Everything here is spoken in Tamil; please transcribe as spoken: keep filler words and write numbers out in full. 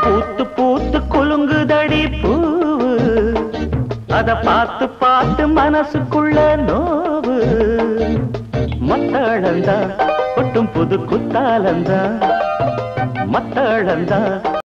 பூத்து பூத்து குலுங்குதடி பூவு அத பார்த்து பார்த்து மனசுக்குள்ள நோவு மத்தளந்தா கொட்டும் புது குத்தாலந்தா மத்தளந்தா